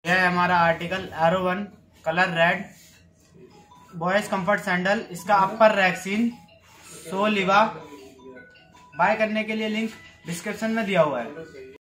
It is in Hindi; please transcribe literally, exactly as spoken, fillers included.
यह है हमारा article arrow one, colour red, boys comfort sandal. इसका अपर रैक्सीन सो लिवा। बाय करने के लिए लिंक डिस्क्रिप्शन में दिया हुआ है।